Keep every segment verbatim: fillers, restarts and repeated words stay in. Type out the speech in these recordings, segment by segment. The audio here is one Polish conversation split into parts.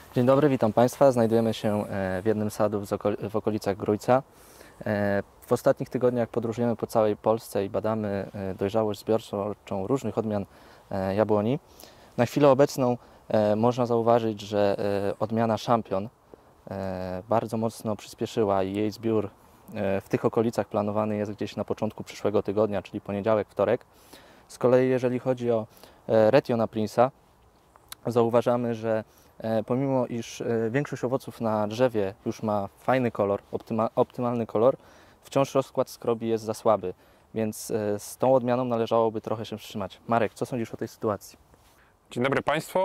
Dzień dobry, witam Państwa. Znajdujemy się w jednym z sadów w okolicach Grójca. W ostatnich tygodniach podróżujemy po całej Polsce i badamy dojrzałość zbiorczą różnych odmian jabłoni. Na chwilę obecną można zauważyć, że odmiana Champion bardzo mocno przyspieszyła i jej zbiór w tych okolicach planowany jest gdzieś na początku przyszłego tygodnia, czyli poniedziałek, wtorek. Z kolei jeżeli chodzi o Retiona Prince'a, zauważamy, że pomimo iż większość owoców na drzewie już ma fajny kolor, optyma, optymalny kolor, wciąż rozkład skrobi jest za słaby, więc z tą odmianą należałoby trochę się wstrzymać. Marek, co sądzisz o tej sytuacji? Dzień dobry Państwu.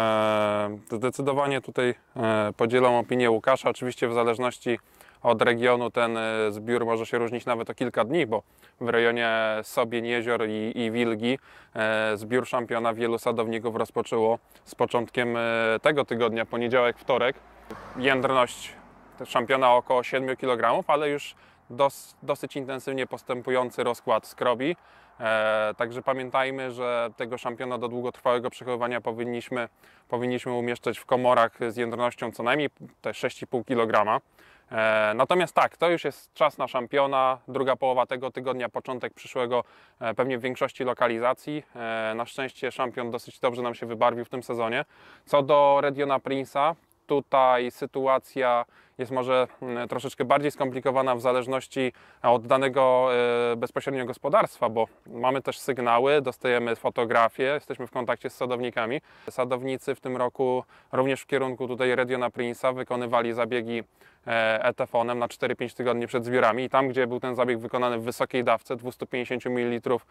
Zdecydowanie tutaj podzielam opinię Łukasza. Oczywiście w zależności od regionu ten zbiór może się różnić nawet o kilka dni, bo w rejonie Sobień, Jezior i, i Wilgi zbiór Championa wielu sadowników rozpoczęło z początkiem tego tygodnia, poniedziałek, wtorek. Jędrność Championa około siedmiu kilogramów, ale już dos, dosyć intensywnie postępujący rozkład skrobi. E, także pamiętajmy, że tego Championa do długotrwałego przechowywania powinniśmy, powinniśmy umieszczać w komorach z jędrnością co najmniej te sześć i pół kilograma. E, natomiast tak, to już jest czas na Championa, druga połowa tego tygodnia, początek przyszłego, e, pewnie w większości lokalizacji. E, na szczęście Champion dosyć dobrze nam się wybarwił w tym sezonie. Co do Retiona Prince'a, tutaj sytuacja jest może troszeczkę bardziej skomplikowana w zależności od danego bezpośrednio gospodarstwa, bo mamy też sygnały, dostajemy fotografie, jesteśmy w kontakcie z sadownikami. Sadownicy w tym roku również w kierunku tutaj Retiona Prince'a wykonywali zabiegi etefonem na cztery pięć tygodni przed zbiorami i tam, gdzie był ten zabieg wykonany w wysokiej dawce dwieście pięćdziesiąt mililitrów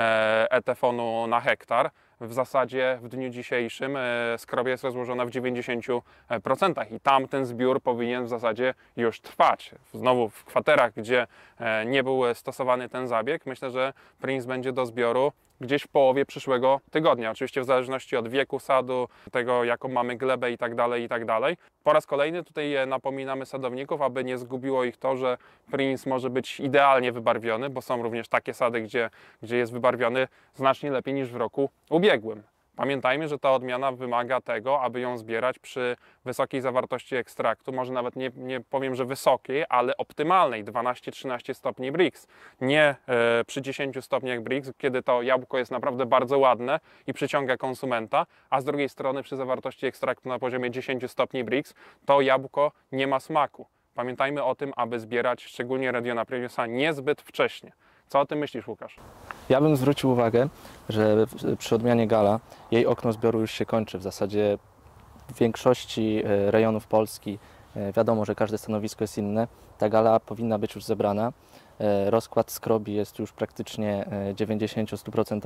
etefonu na hektar, w zasadzie w dniu dzisiejszym skrobia jest rozłożona w dziewięćdziesięciu procentach i tam ten zbiór powinien w zasadzie już trwać. Znowu w kwaterach, gdzie nie był stosowany ten zabieg, myślę, że Prince będzie do zbioru gdzieś w połowie przyszłego tygodnia. Oczywiście w zależności od wieku sadu, tego jaką mamy glebę i tak dalej, i tak dalej. Po raz kolejny tutaj napominamy sadowników, aby nie zgubiło ich to, że Prince może być idealnie wybarwiony, bo są również takie sady, gdzie, gdzie jest wybarwiony znacznie lepiej niż w roku ubiegłym. Pamiętajmy, że ta odmiana wymaga tego, aby ją zbierać przy wysokiej zawartości ekstraktu, może nawet nie, nie powiem, że wysokiej, ale optymalnej, dwanaście trzynaście stopni Brix. Nie e, przy dziesięciu stopniach Brix, kiedy to jabłko jest naprawdę bardzo ładne i przyciąga konsumenta, a z drugiej strony przy zawartości ekstraktu na poziomie dziesięciu stopni Brix to jabłko nie ma smaku. Pamiętajmy o tym, aby zbierać szczególnie Retiona Prince'a niezbyt wcześnie. Co o tym myślisz, Łukasz? Ja bym zwrócił uwagę, że przy odmianie Gala jej okno zbioru już się kończy. W zasadzie w większości rejonów Polski wiadomo, że każde stanowisko jest inne. Ta Gala powinna być już zebrana. Rozkład skrobi jest już praktycznie dziewięćdziesiąt do stu procent.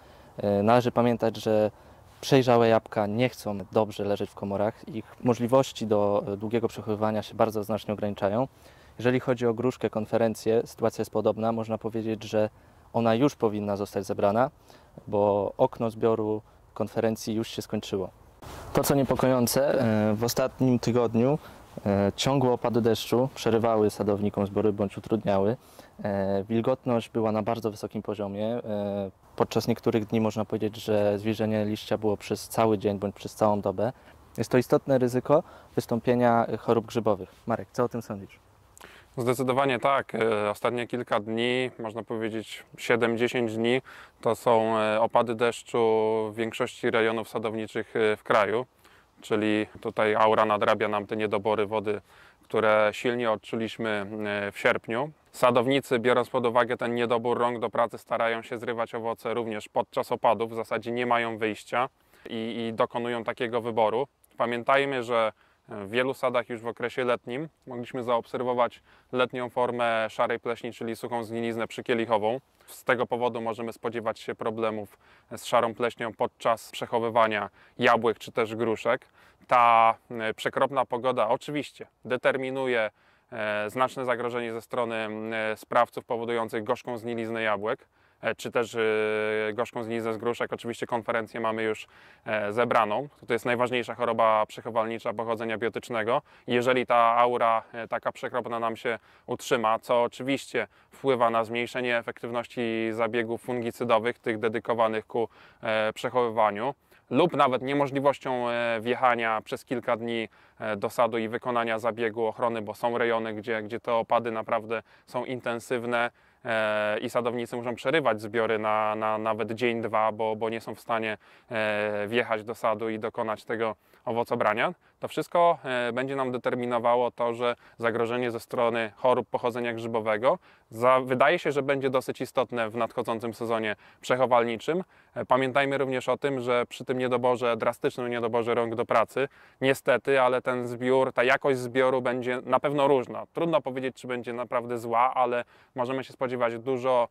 Należy pamiętać, że przejrzałe jabłka nie chcą dobrze leżeć w komorach. Ich możliwości do długiego przechowywania się bardzo znacznie ograniczają. Jeżeli chodzi o gruszkę, konferencję, sytuacja jest podobna. Można powiedzieć, że ona już powinna zostać zebrana, bo okno zbioru konferencji już się skończyło. To, co niepokojące, w ostatnim tygodniu ciągłe opady deszczu przerywały sadownikom zbiory bądź utrudniały. Wilgotność była na bardzo wysokim poziomie. Podczas niektórych dni można powiedzieć, że zwilżenie liścia było przez cały dzień bądź przez całą dobę. Jest to istotne ryzyko wystąpienia chorób grzybowych. Marek, co o tym sądzisz? Zdecydowanie tak. Ostatnie kilka dni, można powiedzieć siedem dziesięć dni, to są opady deszczu w większości rejonów sadowniczych w kraju. Czyli tutaj aura nadrabia nam te niedobory wody, które silnie odczuliśmy w sierpniu. Sadownicy, biorąc pod uwagę ten niedobór rąk do pracy, starają się zrywać owoce również podczas opadów. W zasadzie nie mają wyjścia i, i dokonują takiego wyboru. Pamiętajmy, że w wielu sadach już w okresie letnim mogliśmy zaobserwować letnią formę szarej pleśni, czyli suchą zgniliznę przykielicową. Z tego powodu możemy spodziewać się problemów z szarą pleśnią podczas przechowywania jabłek czy też gruszek. Ta przekropna pogoda oczywiście determinuje znaczne zagrożenie ze strony sprawców powodujących gorzką zgniliznę jabłek, czy też gorzką zgniliznę z gruszek. Oczywiście konferencję mamy już zebraną. To jest najważniejsza choroba przechowalnicza pochodzenia biotycznego. Jeżeli ta aura taka przekropna nam się utrzyma, co oczywiście wpływa na zmniejszenie efektywności zabiegów fungicydowych, tych dedykowanych ku przechowywaniu, lub nawet niemożliwością e, wjechania przez kilka dni e, do sadu i wykonania zabiegu ochrony, bo są rejony, gdzie, gdzie te opady naprawdę są intensywne e, i sadownicy muszą przerywać zbiory na, na nawet dzień, dwa, bo, bo nie są w stanie e, wjechać do sadu i dokonać tego owocobrania. To wszystko e, będzie nam determinowało to, że zagrożenie ze strony chorób pochodzenia grzybowego za, wydaje się, że będzie dosyć istotne w nadchodzącym sezonie przechowalniczym. E, pamiętajmy również o tym, że przy tym niedoborze, drastycznym niedoborze rąk do pracy, niestety, ale ten zbiór, ta jakość zbioru będzie na pewno różna. Trudno powiedzieć, czy będzie naprawdę zła, ale możemy się spodziewać dużo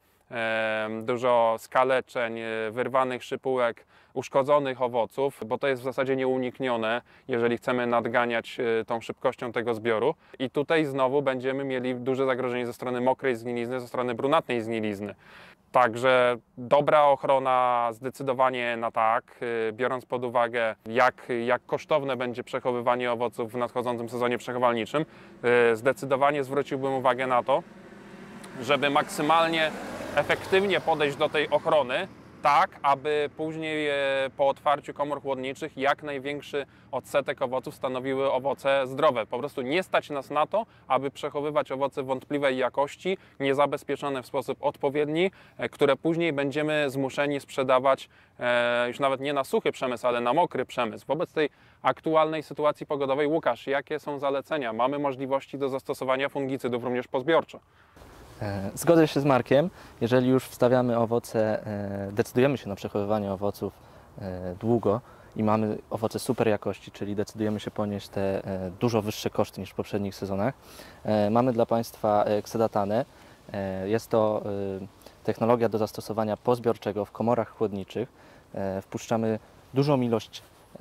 dużo skaleczeń, wyrwanych szypułek, uszkodzonych owoców, bo to jest w zasadzie nieuniknione, jeżeli chcemy nadganiać tą szybkością tego zbioru. I tutaj znowu będziemy mieli duże zagrożenie ze strony mokrej zgnilizny, ze strony brunatnej zgnilizny. Także dobra ochrona zdecydowanie na tak, biorąc pod uwagę, jak, jak kosztowne będzie przechowywanie owoców w nadchodzącym sezonie przechowalniczym, zdecydowanie zwróciłbym uwagę na to, żeby maksymalnie efektywnie podejść do tej ochrony, tak aby później po otwarciu komór chłodniczych jak największy odsetek owoców stanowiły owoce zdrowe. Po prostu nie stać nas na to, aby przechowywać owoce wątpliwej jakości, niezabezpieczone w sposób odpowiedni, które później będziemy zmuszeni sprzedawać już nawet nie na suchy przemysł, ale na mokry przemysł. Wobec tej aktualnej sytuacji pogodowej, Łukasz, jakie są zalecenia? Mamy możliwości do zastosowania fungicydów również pozbiorczo. Zgodzę się z Markiem, jeżeli już wstawiamy owoce, decydujemy się na przechowywanie owoców długo i mamy owoce super jakości, czyli decydujemy się ponieść te dużo wyższe koszty niż w poprzednich sezonach, mamy dla Państwa Xedatanę. Jest to technologia do zastosowania pozbiorczego w komorach chłodniczych. Wpuszczamy dużą ilość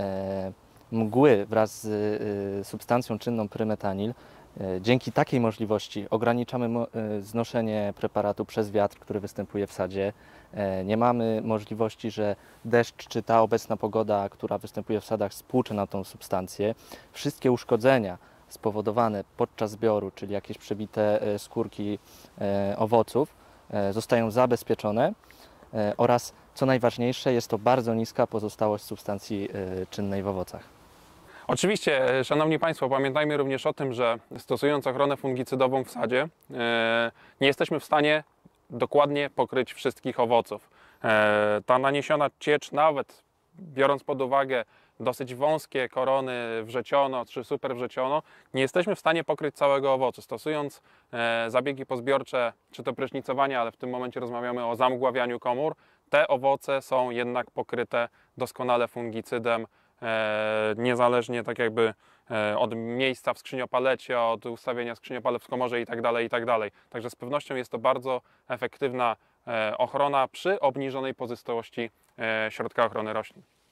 mgły wraz z substancją czynną pyrymetanil. Dzięki takiej możliwości ograniczamy znoszenie preparatu przez wiatr, który występuje w sadzie. Nie mamy możliwości, że deszcz czy ta obecna pogoda, która występuje w sadach, spłucze na tą substancję. Wszystkie uszkodzenia spowodowane podczas zbioru, czyli jakieś przebite skórki owoców, zostają zabezpieczone oraz, co najważniejsze, jest to bardzo niska pozostałość substancji czynnej w owocach. Oczywiście, Szanowni Państwo, pamiętajmy również o tym, że stosując ochronę fungicydową w sadzie, nie jesteśmy w stanie dokładnie pokryć wszystkich owoców. Ta naniesiona ciecz, nawet biorąc pod uwagę dosyć wąskie korony wrzeciono czy super wrzeciono, nie jesteśmy w stanie pokryć całego owocu. Stosując zabiegi pozbiorcze, czy to prysznicowanie, ale w tym momencie rozmawiamy o zamgławianiu komór, te owoce są jednak pokryte doskonale fungicydem, niezależnie tak jakby od miejsca w skrzyniopalecie, od ustawienia skrzyniopalew w komorze i tak dalej, i tak dalej. Także z pewnością jest to bardzo efektywna ochrona przy obniżonej pozostałości środka ochrony roślin.